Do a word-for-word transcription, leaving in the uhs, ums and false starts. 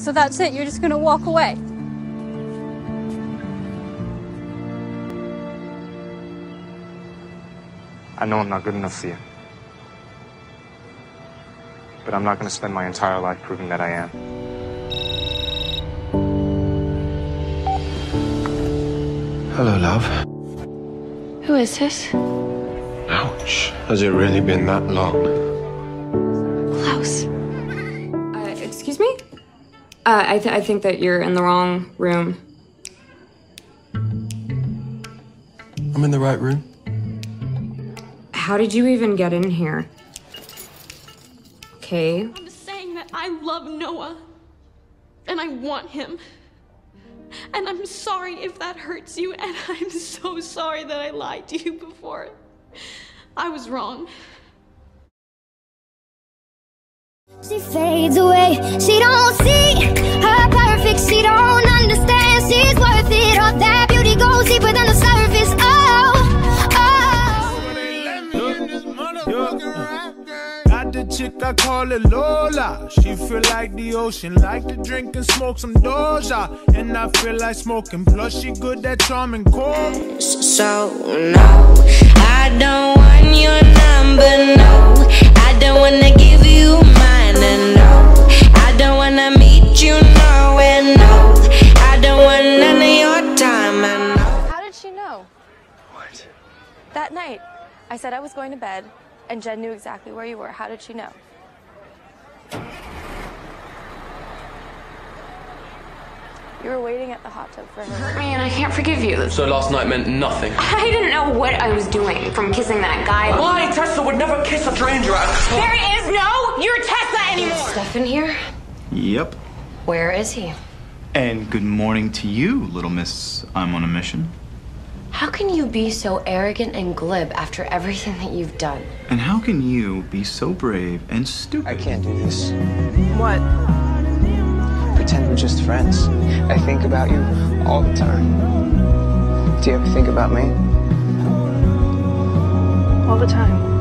So that's it? You're just gonna walk away? I know I'm not good enough for you. But I'm not going to spend my entire life proving that I am. Hello, love. Who is this? Ouch. Has it really been that long? Klaus. Uh, excuse me? Uh, I, th I think that you're in the wrong room. I'm in the right room. How did you even get in here? Okay. I'm saying that I love Noah. And I want him. And I'm sorry if that hurts you, and I'm so sorry that I lied to you before. I was wrong. She fades away, she don't see her perfect, she don't understand she's worth it. All that beauty goes deeper than the surface. Oh, oh. Got the chick, I call it Lola. She feel like the ocean, like to drink and smoke some Doja. And I feel like smoking, plus she good at charming core. So, no, I don't want your number, no. I don't wanna give you mine, and no. I don't wanna meet you nowhere, no. I don't want none of your time, and no. How did she know? What? That night, I said I was going to bed, and Jen knew exactly where you were. How did she know? You were waiting at the hot tub for her. Hurt me and I can't forgive you. So last night meant nothing? I didn't know what I was doing, from kissing that guy. Why? Tessa would never kiss a stranger at a club. There is no you're Tessa anymore! Is Stefan here? Yep. Where is he? And good morning to you, little miss. I'm on a mission. How can you be so arrogant and glib after everything that you've done? And how can you be so brave and stupid? I can't do this. What? Pretend we're just friends. I think about you all the time. Do you ever think about me? All the time.